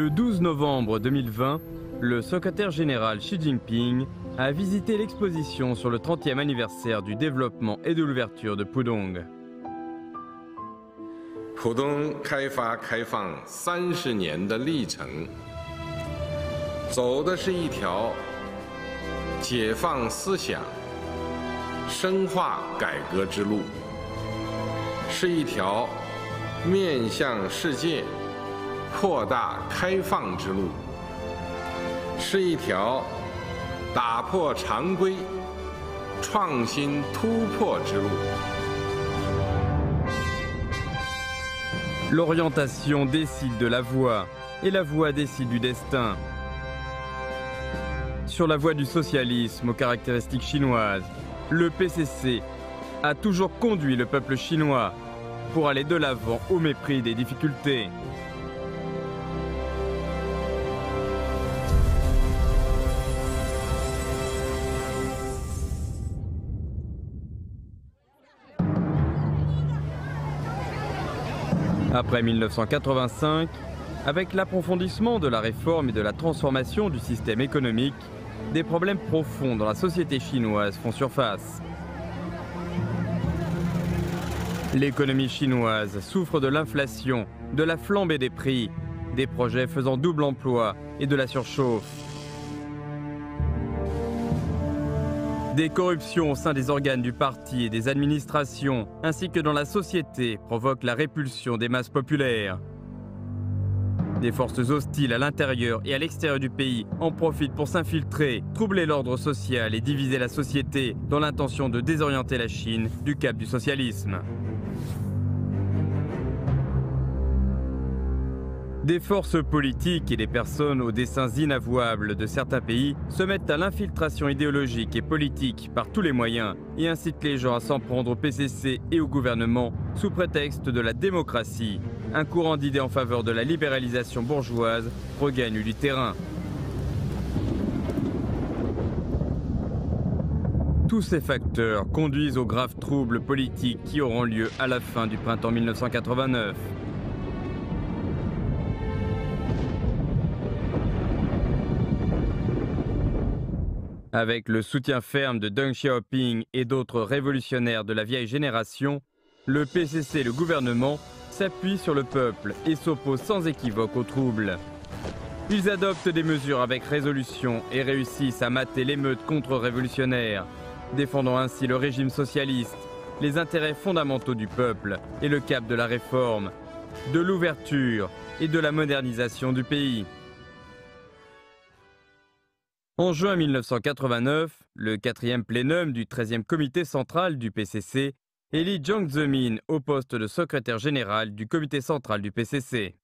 Le 12 novembre 2020, le secrétaire général Xi Jinping a visité l'exposition sur le 30e anniversaire du développement et de l'ouverture de Pudong. 浦东开发开放30年的历程，走的是一条解放思想、深化改革之路，是一条面向世界、扩大开放之路，是一条打破常规、创新突破之路。 L'orientation décide de la voie et la voie décide du destin. Sur la voie du socialisme aux caractéristiques chinoises, le PCC a toujours conduit le peuple chinois pour aller de l'avant au mépris des difficultés. Après 1985, avec l'approfondissement de la réforme et de la transformation du système économique, des problèmes profonds dans la société chinoise font surface. L'économie chinoise souffre de l'inflation, de la flambée des prix, des projets faisant double emploi et de la surchauffe. Des corruptions au sein des organes du parti et des administrations, ainsi que dans la société, provoquent la répulsion des masses populaires. Des forces hostiles à l'intérieur et à l'extérieur du pays en profitent pour s'infiltrer, troubler l'ordre social et diviser la société dans l'intention de désorienter la Chine du cap du socialisme. Des forces politiques et des personnes aux desseins inavouables de certains pays se mettent à l'infiltration idéologique et politique par tous les moyens et incitent les gens à s'en prendre au PCC et au gouvernement sous prétexte de la démocratie. Un courant d'idées en faveur de la libéralisation bourgeoise regagne du terrain. Tous ces facteurs conduisent aux graves troubles politiques qui auront lieu à la fin du printemps 1989. Avec le soutien ferme de Deng Xiaoping et d'autres révolutionnaires de la vieille génération, le PCC et le gouvernement s'appuient sur le peuple et s'opposent sans équivoque aux troubles. Ils adoptent des mesures avec résolution et réussissent à mater l'émeute contre-révolutionnaire, défendant ainsi le régime socialiste, les intérêts fondamentaux du peuple et le cap de la réforme, de l'ouverture et de la modernisation du pays. En juin 1989, le 4e plénum du 13e comité central du PCC élit Jiang Zemin au poste de secrétaire général du comité central du PCC.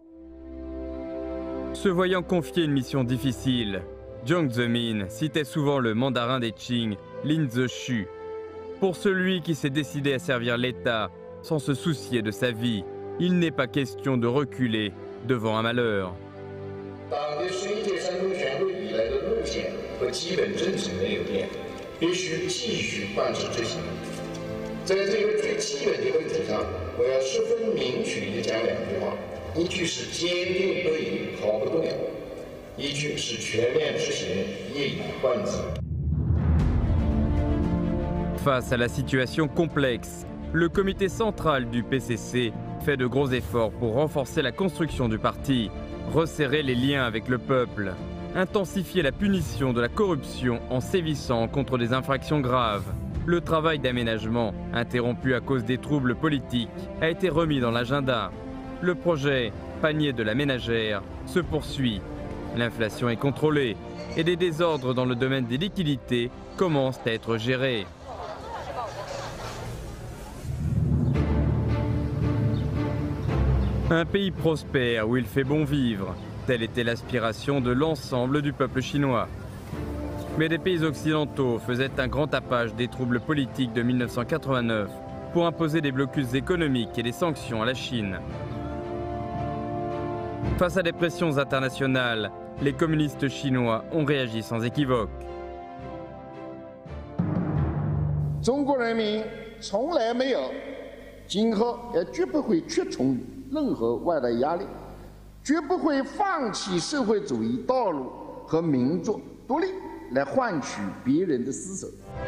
Se voyant confier une mission difficile, Jiang Zemin citait souvent le mandarin des Qing, Lin Zexu. Pour celui qui s'est décidé à servir l'État sans se soucier de sa vie, il n'est pas question de reculer devant un malheur. 和基本政策没有变，必须继续贯彻执行。在这个最基本的问题上，我要十分明确地讲2句话：一句是坚定不移、毫不动摇；一句是全面执行、一以贯之。Face à la situation complexe, le comité central du PCC fait de gros efforts pour renforcer la construction du parti, resserrer les liens avec le peuple, intensifier la punition de la corruption en sévissant contre des infractions graves. Le travail d'aménagement, interrompu à cause des troubles politiques, a été remis dans l'agenda. Le projet panier de la ménagère se poursuit. L'inflation est contrôlée et des désordres dans le domaine des liquidités commencent à être gérés. Un pays prospère où il fait bon vivre. Telle était l'aspiration de l'ensemble du peuple chinois. Mais des pays occidentaux faisaient un grand tapage des troubles politiques de 1989 pour imposer des blocus économiques et des sanctions à la Chine. Face à des pressions internationales, les communistes chinois ont réagi sans équivoque. 中国人民从来没有，今后也绝不会屈从任何外来压力。 绝不会放弃社会主义道路和民族独立来换取别人的施舍。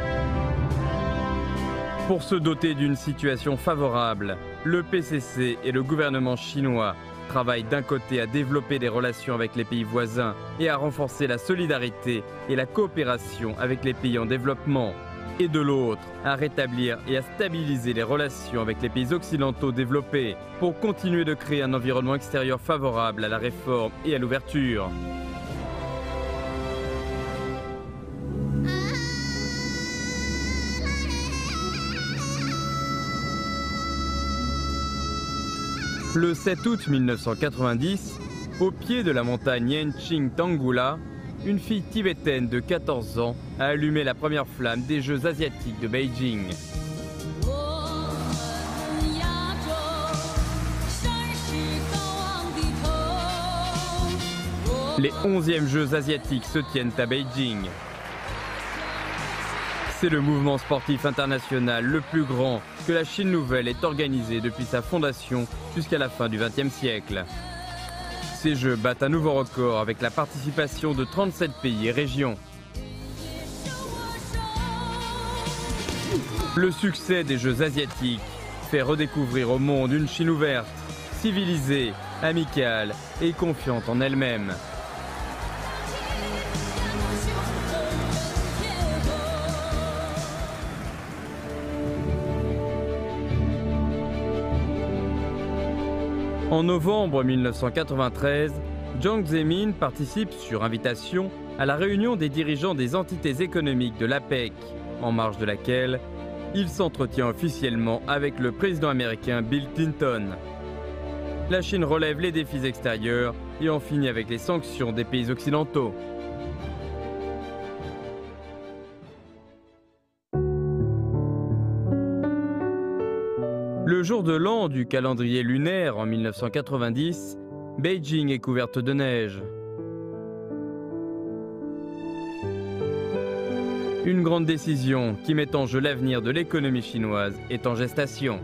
Pour se doter d'une situation favorable, le PCC et le gouvernement chinois travaillent d'un côté à développer des relations avec les pays voisins et à renforcer la solidarité et la coopération avec les pays en développement, et de l'autre à rétablir et à stabiliser les relations avec les pays occidentaux développés pour continuer de créer un environnement extérieur favorable à la réforme et à l'ouverture. Le 7 août 1990, au pied de la montagne Yenqing Tanggula, une fille tibétaine de 14 ans a allumé la première flamme des Jeux asiatiques de Beijing. Les 11e Jeux asiatiques se tiennent à Beijing. C'est le mouvement sportif international le plus grand que la Chine nouvelle ait organisé depuis sa fondation jusqu'à la fin du XXe siècle. Ces Jeux battent un nouveau record avec la participation de 37 pays et régions. Le succès des Jeux asiatiques fait redécouvrir au monde une Chine ouverte, civilisée, amicale et confiante en elle-même. En novembre 1993, Jiang Zemin participe sur invitation à la réunion des dirigeants des entités économiques de l'APEC, en marge de laquelle il s'entretient officiellement avec le président américain Bill Clinton. La Chine relève les défis extérieurs et en finit avec les sanctions des pays occidentaux. Le jour de l'an du calendrier lunaire en 1990, Beijing est couverte de neige. Une grande décision qui met en jeu l'avenir de l'économie chinoise est en gestation.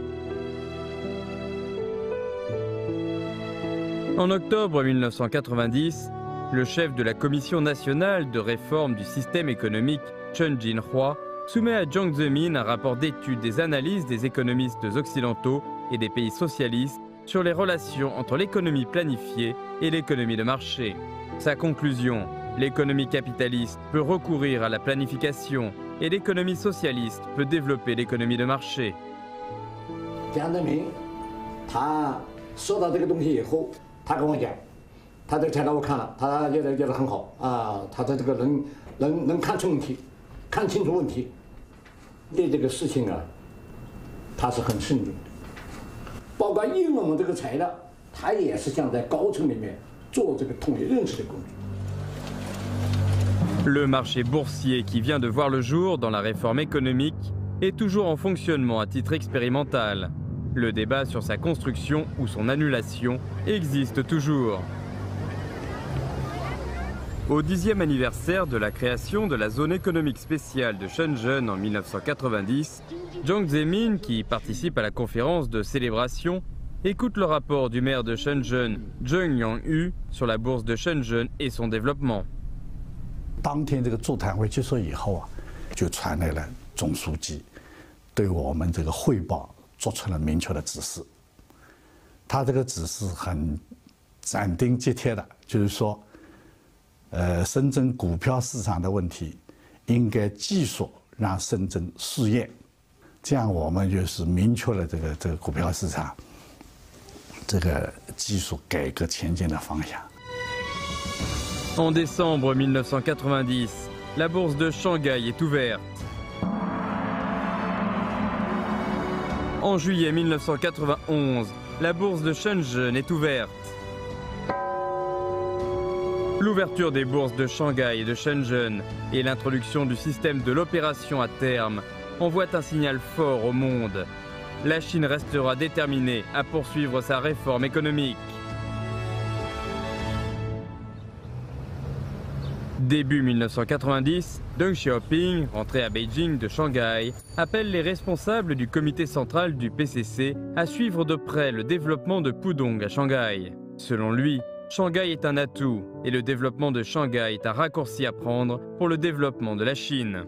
En octobre 1990, le chef de la Commission nationale de réforme du système économique, Chen Jinhua, soumet à Jiang Zemin un rapport d'étude des analyses des économistes occidentaux et des pays socialistes sur les relations entre l'économie planifiée et l'économie de marché. Sa conclusion, l'économie capitaliste peut recourir à la planification et l'économie socialiste peut développer l'économie de marché. 江泽民他说到这个东西以后，他跟我讲，他这个材料我看了，他觉得很好啊，他的这个能看出问题，看清楚问题，对这个事情啊，他是很慎重的。包括应用这个材料，他也是想在高层里面做这个统一认识的工作。 Le marché boursier qui vient de voir le jour dans la réforme économique est toujours en fonctionnement à titre expérimental. Le débat sur sa construction ou son annulation existe toujours. Au 10e anniversaire de la création de la zone économique spéciale de Shenzhen en 1990, Jiang Zemin, qui participe à la conférence de célébration, écoute le rapport du maire de Shenzhen, Zheng Yangyu, sur la bourse de Shenzhen et son développement. 当天这个座谈会结束以后啊，就传来了总书记对我们这个汇报做出了明确的指示。他这个指示很斩钉截铁的，就是说，深圳股票市场的问题应该继续让深圳试验，这样我们就是明确了这个股票市场这个技术改革前进的方向。 En décembre 1990, la bourse de Shanghai est ouverte. En juillet 1991, la bourse de Shenzhen est ouverte. L'ouverture des bourses de Shanghai et de Shenzhen et l'introduction du système de l'opération à terme envoient un signal fort au monde. La Chine restera déterminée à poursuivre sa réforme économique. Début 1990, Deng Xiaoping, rentré à Beijing de Shanghai, appelle les responsables du comité central du PCC à suivre de près le développement de Pudong à Shanghai. Selon lui, Shanghai est un atout et le développement de Shanghai est un raccourci à prendre pour le développement de la Chine.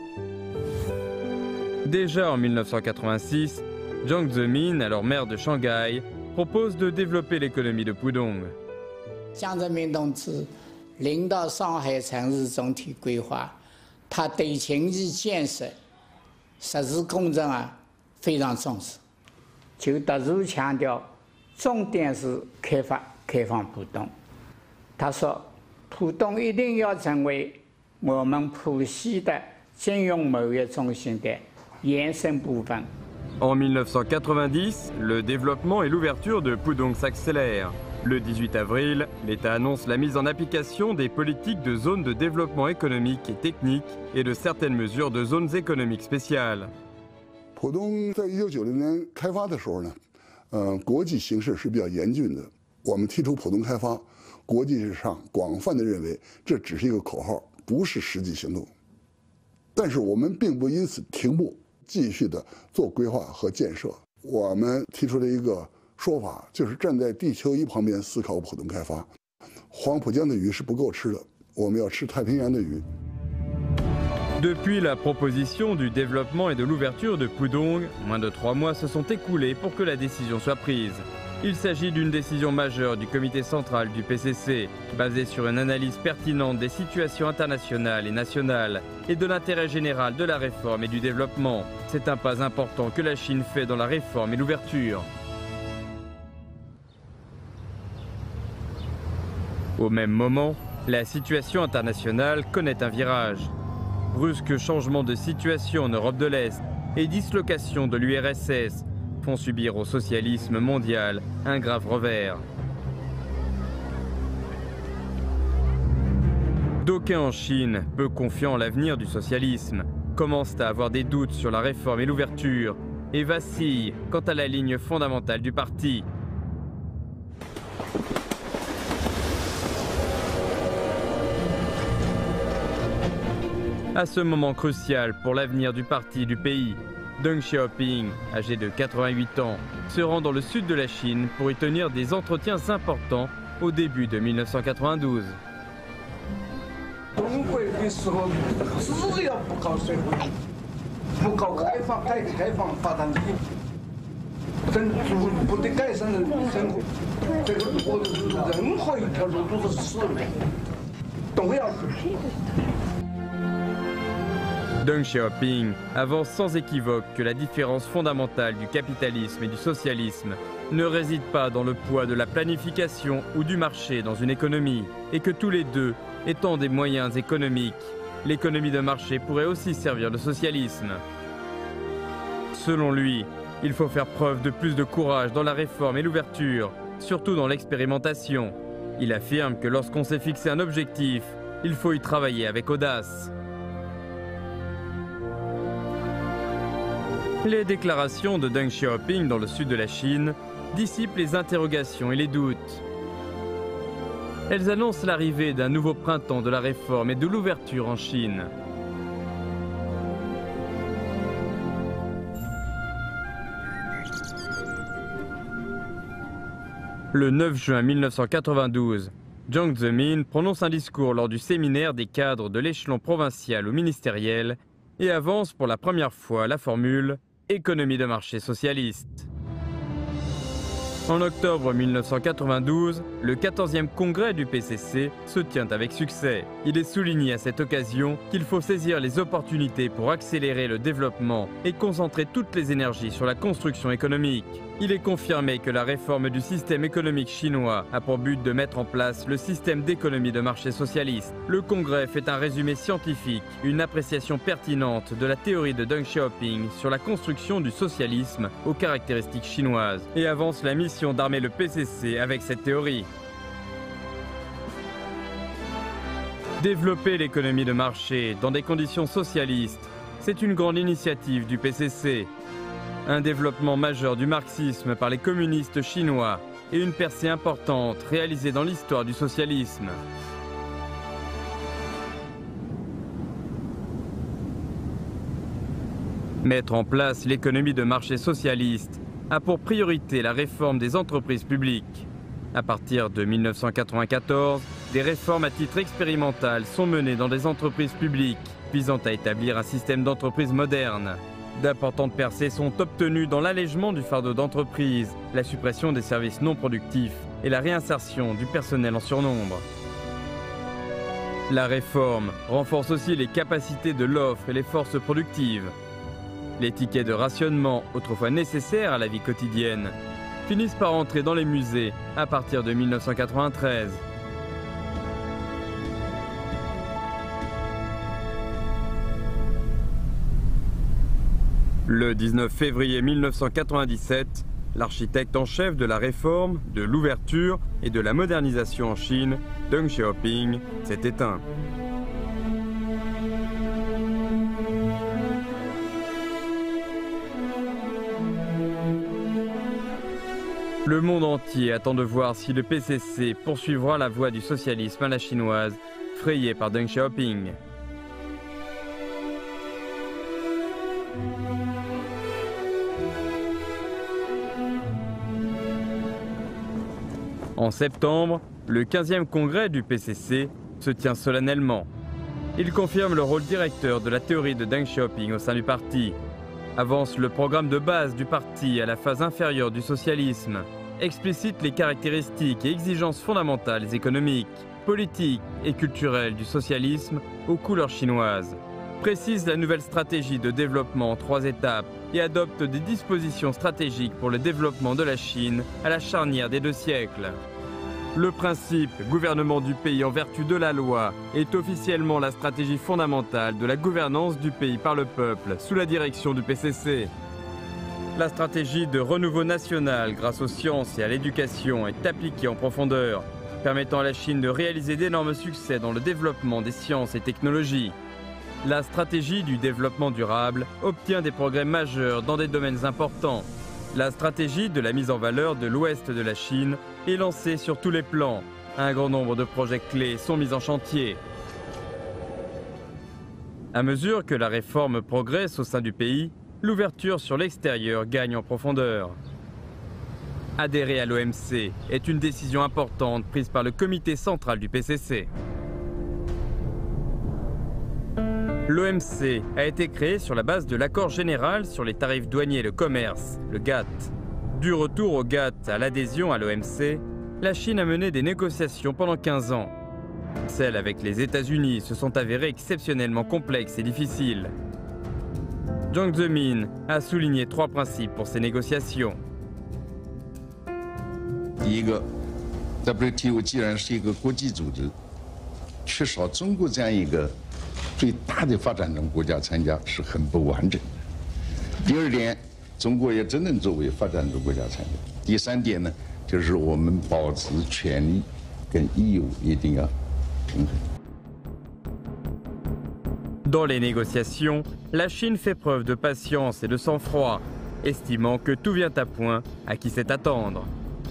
Déjà en 1986, Jiang Zemin, alors maire de Shanghai, propose de développer l'économie de Pudong. 江泽民同志领导上海城市总体规划，他对经济建设、实施工程非常重视，就特殊强调，重点是开放浦东。他说，浦东一定要成为我们浦西的金融贸易中心的延伸部分。 En 1990, le développement et l'ouverture de Pudong s'accélèrent. Le 18 avril, l'État annonce la mise en application des politiques de zones de développement économique et technique et de certaines mesures de zones économiques spéciales. 浦东在1990年开发的时候呢，国际形势是比较严峻的。我们提出浦东开发，国际上广泛的认为这只是一个口号，不是实际行动。但是我们并不因此停步，继续的做规划和建设。我们提出了一个说法，就是站在地球仪旁边思考浦东开发。黄浦江的鱼是不够吃的，我们要吃太平洋的鱼。 Depuis la proposition du développement et de l'ouverture de Pudong, moins de 3 mois se sont écoulés pour que la décision soit prise. Il s'agit d'une décision majeure du comité central du PCC, basée sur une analyse pertinente des situations internationales et nationales et de l'intérêt général de la réforme et du développement. C'est un pas important que la Chine fait dans la réforme et l'ouverture. Au même moment, la situation internationale connaît un virage. Brusque changement de situation en Europe de l'Est et dislocation de l'URSS font subir au socialisme mondial un grave revers. D'aucuns en Chine, peu confiants en l'avenir du socialisme, commencent à avoir des doutes sur la réforme et l'ouverture et vacillent quant à la ligne fondamentale du parti. À ce moment crucial pour l'avenir du parti du pays, Deng Xiaoping, âgé de 88 ans, se rend dans le sud de la Chine pour y tenir des entretiens importants au début de 1992. Deng Xiaoping avance sans équivoque que la différence fondamentale du capitalisme et du socialisme ne réside pas dans le poids de la planification ou du marché dans une économie, et que tous les deux étant des moyens économiques, l'économie de marché pourrait aussi servir le socialisme. Selon lui, il faut faire preuve de plus de courage dans la réforme et l'ouverture, surtout dans l'expérimentation. Il affirme que lorsqu'on s'est fixé un objectif, il faut y travailler avec audace. Les déclarations de Deng Xiaoping dans le sud de la Chine dissipent les interrogations et les doutes. Elles annoncent l'arrivée d'un nouveau printemps de la réforme et de l'ouverture en Chine. Le 9 juin 1992, Jiang Zemin prononce un discours lors du séminaire des cadres de l'échelon provincial ou ministériel et avance pour la première fois la formule « économie de marché socialiste ». En octobre 1992, le 14e congrès du PCC se tient avec succès. Il est souligné à cette occasion qu'il faut saisir les opportunités pour accélérer le développement et concentrer toutes les énergies sur la construction économique. Il est confirmé que la réforme du système économique chinois a pour but de mettre en place le système d'économie de marché socialiste. Le congrès fait un résumé scientifique, une appréciation pertinente de la théorie de Deng Xiaoping sur la construction du socialisme aux caractéristiques chinoises et avance la mission d'armer le PCC avec cette théorie. Développer l'économie de marché dans des conditions socialistes, c'est une grande initiative du PCC. Un développement majeur du marxisme par les communistes chinois et une percée importante réalisée dans l'histoire du socialisme. Mettre en place l'économie de marché socialiste a pour priorité la réforme des entreprises publiques. À partir de 1994, des réformes à titre expérimental sont menées dans des entreprises publiques, visant à établir un système d'entreprise moderne. D'importantes percées sont obtenues dans l'allègement du fardeau d'entreprise, la suppression des services non productifs et la réinsertion du personnel en surnombre. La réforme renforce aussi les capacités de l'offre et les forces productives. Les tickets de rationnement, autrefois nécessaires à la vie quotidienne, finissent par entrer dans les musées à partir de 1993. Le 19 février 1997, l'architecte en chef de la réforme, de l'ouverture et de la modernisation en Chine, Deng Xiaoping, s'est éteint. Le monde entier attend de voir si le PCC poursuivra la voie du socialisme à la chinoise, frayée par Deng Xiaoping. En septembre, le 15e congrès du PCC se tient solennellement. Il confirme le rôle directeur de la théorie de Deng Xiaoping au sein du parti, avance le programme de base du parti à la phase inférieure du socialisme, explicite les caractéristiques et exigences fondamentales économiques, politiques et culturelles du socialisme aux couleurs chinoises, précise la nouvelle stratégie de développement en 3 étapes et adopte des dispositions stratégiques pour le développement de la Chine à la charnière des 2 siècles. Le principe gouvernement du pays en vertu de la loi est officiellement la stratégie fondamentale de la gouvernance du pays par le peuple sous la direction du PCC. La stratégie de renouveau national grâce aux sciences et à l'éducation est appliquée en profondeur, permettant à la Chine de réaliser d'énormes succès dans le développement des sciences et technologies. La stratégie du développement durable obtient des progrès majeurs dans des domaines importants. La stratégie de la mise en valeur de l'ouest de la Chine est lancée sur tous les plans. Un grand nombre de projets clés sont mis en chantier. À mesure que la réforme progresse au sein du pays, l'ouverture sur l'extérieur gagne en profondeur. Adhérer à l'OMC est une décision importante prise par le comité central du PCC. L'OMC a été créé sur la base de l'accord général sur les tarifs douaniers et le commerce, le GATT. Du retour au GATT à l'adhésion à l'OMC, la Chine a mené des négociations pendant 15 ans. Celles avec les États-Unis se sont avérées exceptionnellement complexes et difficiles. Jiang Zemin a souligné 3 principes pour ces négociations. 第一个 ，WTO 既然是一个国际组织，缺少中国这样一个最大的发展中国家参加是很不完整的。第二点，中国也只能作为发展中国家参加。第三点呢，就是我们保持权利跟义务一定要平衡。 Dans les négociations, la Chine fait preuve de patience et de sang-froid, estimant que tout vient à point à qui sait attendre.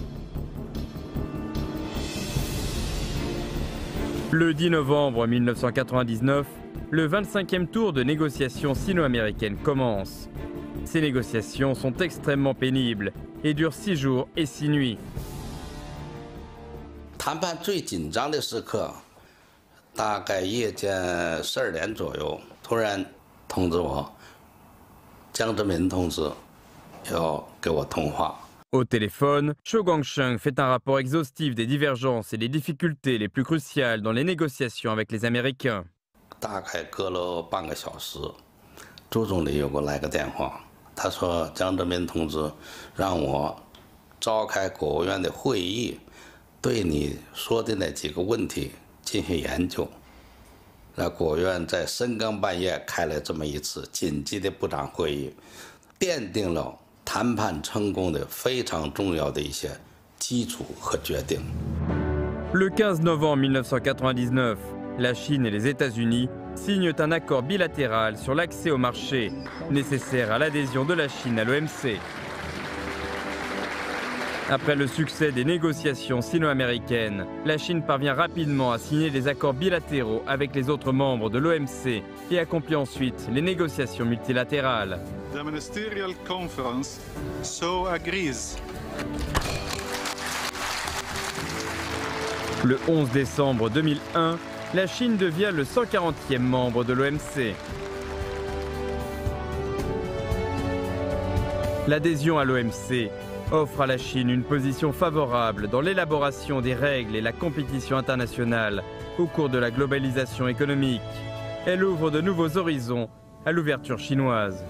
Le 10 novembre 1999, le 25e tour de négociations sino-américaines commence. Ces négociations sont extrêmement pénibles et durent 6 jours et 6 nuits. 谈判最紧张的时刻，大概夜间12点左右，突然通知我，江泽民同志要跟我通话。 Au téléphone, Zhou Guangsheng fait un rapport exhaustif des divergences et des difficultés les plus cruciales dans les négociations avec les Américains. 大概隔了半个小时，周总理又给我来个电话，他说江泽民同志让我召开国务院的会议，对你说的那几个问题进行研究。那国务院在深更半夜开了这么一次紧急的部长会议，奠定了 谈判成功的非常重要的一些基础和决定。 Le 15 novembre 1999, la Chine et les États-Unis signent un accord bilatéral sur l'accès au marché nécessaire à l'adhésion de la Chine à l'OMC. Après le succès des négociations sino-américaines, la Chine parvient rapidement à signer des accords bilatéraux avec les autres membres de l'OMC et accomplit ensuite les négociations multilatérales. The Ministerial Conference so agrees Le 11 décembre 2001, la Chine devient le 140e membre de l'OMC. L'adhésion à l'OMC offre à la Chine une position favorable dans l'élaboration des règles et la compétition internationale au cours de la globalisation économique. Elle ouvre de nouveaux horizons à l'ouverture chinoise.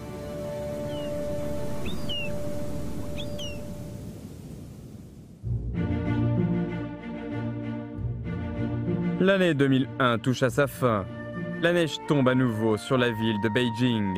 L'année 2001 touche à sa fin. La neige tombe à nouveau sur la ville de Beijing.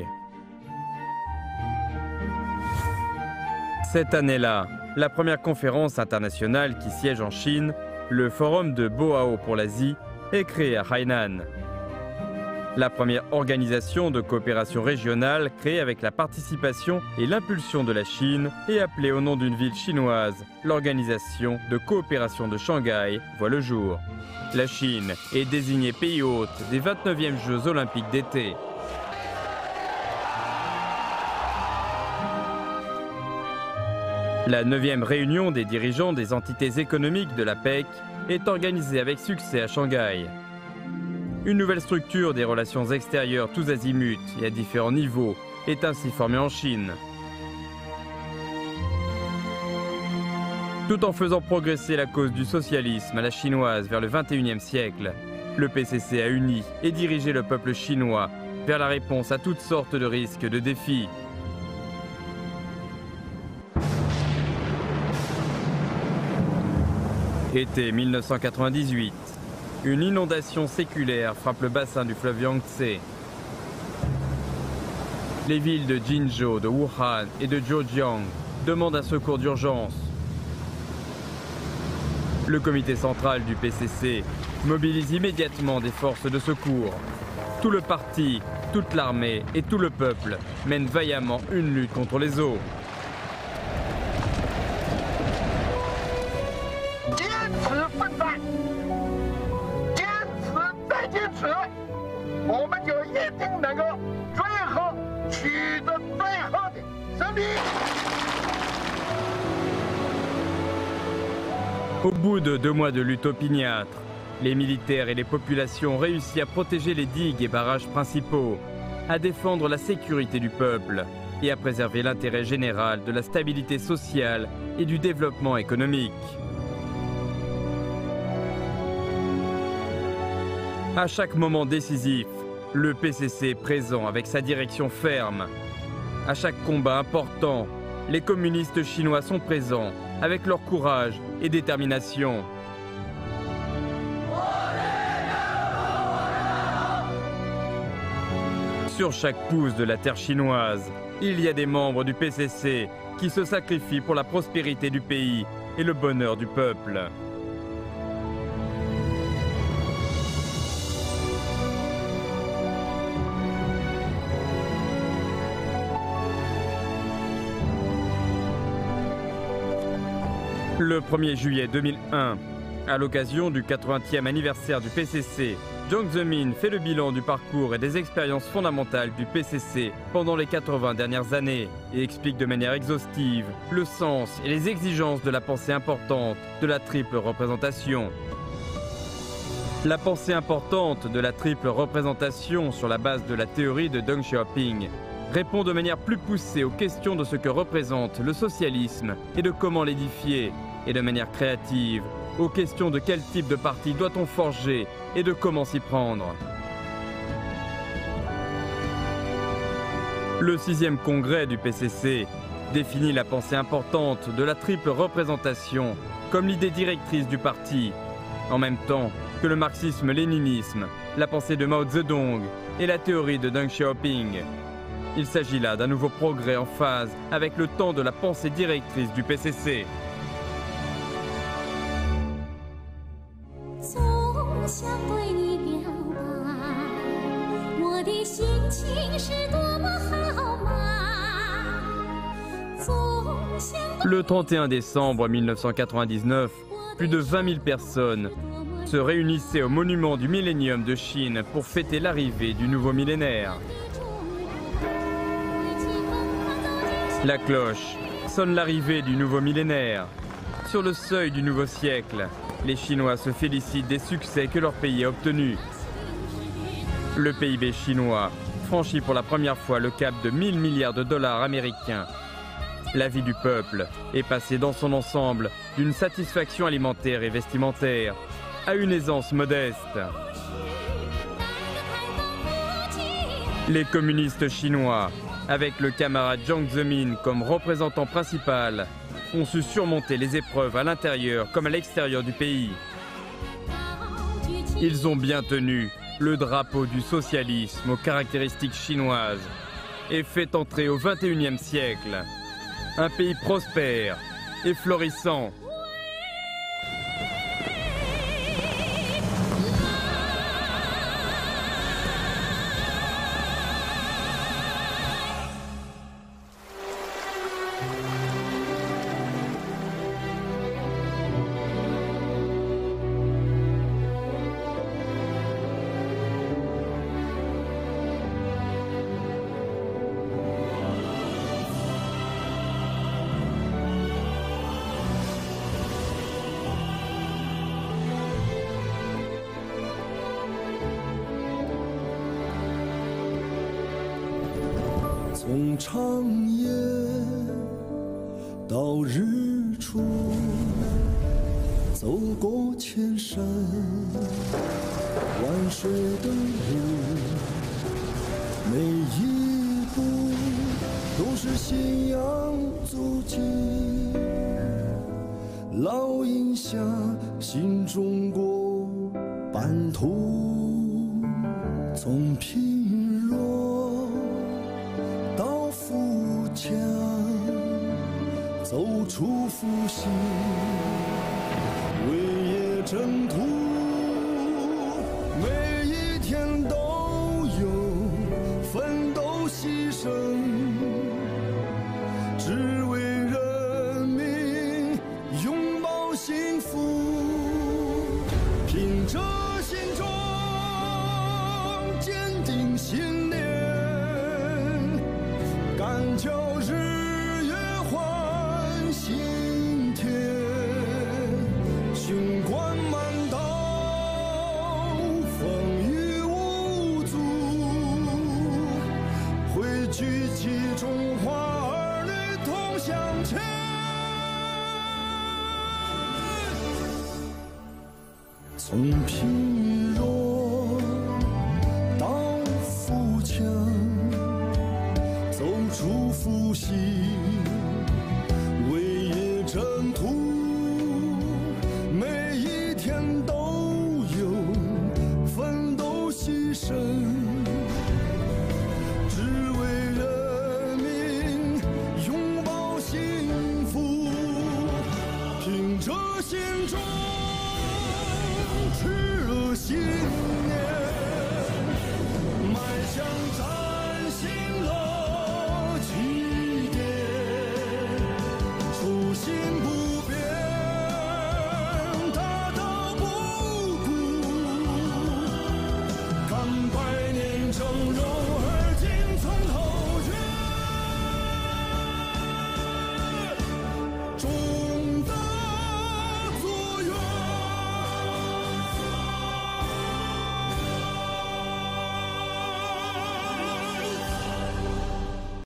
Cette année-là, la première conférence internationale qui siège en Chine, le Forum de Boao pour l'Asie, est créée à Hainan. La première organisation de coopération régionale créée avec la participation et l'impulsion de la Chine et appelée au nom d'une ville chinoise, l'Organisation de coopération de Shanghai voit le jour. La Chine est désignée pays hôte des 29e Jeux olympiques d'été. La 9e réunion des dirigeants des entités économiques de la PEC est organisée avec succès à Shanghai. Une nouvelle structure des relations extérieures tous azimuts et à différents niveaux est ainsi formée en Chine. Tout en faisant progresser la cause du socialisme à la chinoise vers le XXIe siècle, le PCC a uni et dirigé le peuple chinois vers la réponse à toutes sortes de risques et de défis. Été 1998, une inondation séculaire frappe le bassin du fleuve Yangtze. Les villes de Jinzhou, de Wuhan et de Zhejiang demandent un secours d'urgence. Le comité central du PCC mobilise immédiatement des forces de secours. Tout le parti, toute l'armée et tout le peuple mènent vaillamment une lutte contre les eaux. Au bout de 2 mois de lutte opiniâtre, les militaires et les populations ont réussi à protéger les digues et barrages principaux, à défendre la sécurité du peuple et à préserver l'intérêt général de la stabilité sociale et du développement économique. À chaque moment décisif, le PCC est présent avec sa direction ferme. À chaque combat important, les communistes chinois sont présents avec leur courage et détermination. Sur chaque pouce de la terre chinoise, il y a des membres du PCC qui se sacrifient pour la prospérité du pays et le bonheur du peuple. Le 1er juillet 2001, à l'occasion du 80e anniversaire du PCC, Jiang Zemin fait le bilan du parcours et des expériences fondamentales du PCC pendant les 80 dernières années et explique de manière exhaustive le sens et les exigences de la pensée importante de la triple représentation. La pensée importante de la triple représentation sur la base de la théorie de Deng Xiaoping répond de manière plus poussée aux questions de ce que représente le socialisme et de comment l'édifier, et de manière créative aux questions de quel type de parti doit-on forger et de comment s'y prendre. Le 6e congrès du PCC définit la pensée importante de la triple représentation comme l'idée directrice du parti, en même temps que le marxisme-léninisme, la pensée de Mao Zedong et la théorie de Deng Xiaoping. Il s'agit là d'un nouveau progrès en phase avec le temps de la pensée directrice du PCC. Le 31 décembre 1999, plus de 20 000 personnes se réunissaient au monument du Millénium de Chine pour fêter l'arrivée du nouveau millénaire. La cloche sonne l'arrivée du nouveau millénaire. Sur le seuil du nouveau siècle, les Chinois se félicitent des succès que leur pays a obtenus. Le PIB chinois franchit pour la première fois le cap de 1000 milliards de dollars américains. La vie du peuple est passée dans son ensemble d'une satisfaction alimentaire et vestimentaire à une aisance modeste. Les communistes chinois, avec le camarade Jiang Zemin comme représentant principal, ont su surmonter les épreuves à l'intérieur comme à l'extérieur du pays. Ils ont bien tenu le drapeau du socialisme aux caractéristiques chinoises et fait entrer au XXIe siècle un pays prospère et florissant. 从长夜到日出，走过千山万水的路，每一步都是信仰足迹，烙印下新中国版图，从贫弱到富强，走出复兴，为业征途，每一天都有奋斗牺牲，只为人民拥抱幸福，凭着心中坚定信念，敢叫日月换新天，雄关漫道，风雨无阻，会举起中华儿女同向前。从贫弱到富强，走出复兴，为业征途。